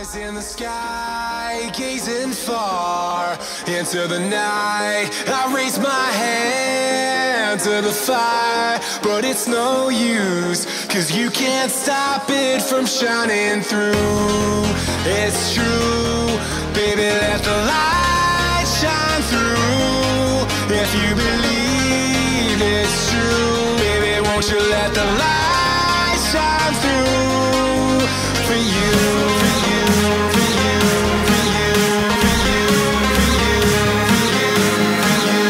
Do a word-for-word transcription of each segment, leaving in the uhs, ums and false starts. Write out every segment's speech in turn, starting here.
Eyes in the sky, gazing far into the night. I raise my hand to the fire, but it's no use, 'cause you can't stop it from shining through. It's true, baby, let the light shine through. If you believe it's true, baby, won't you let the light shine through for you, for you, for you, for you, for you, for you, for you, for you,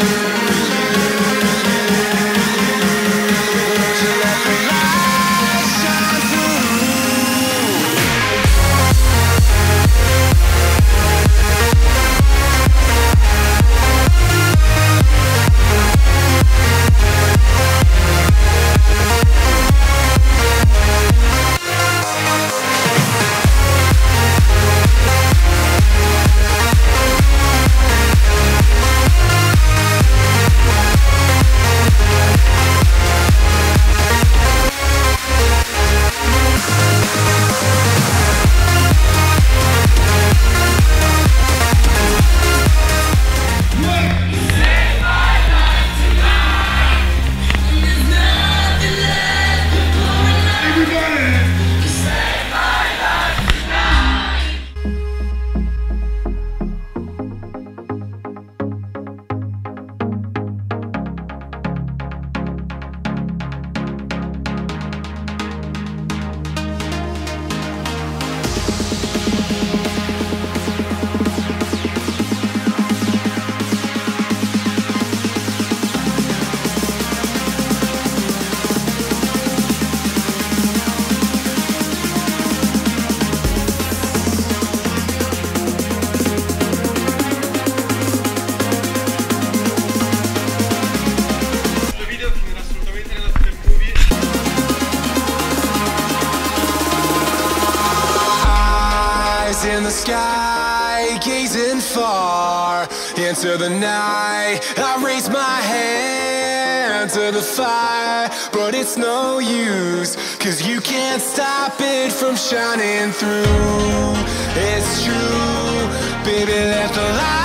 won't you let the light shine through? In the sky, gazing far into the night. I raise my hand to the fire, but it's no use, 'cause you can't stop it from shining through. It's true, baby, let the light